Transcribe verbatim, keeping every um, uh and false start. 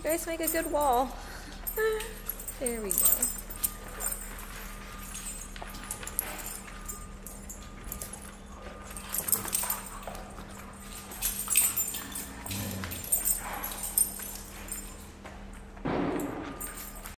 guys make a good wall. There we go.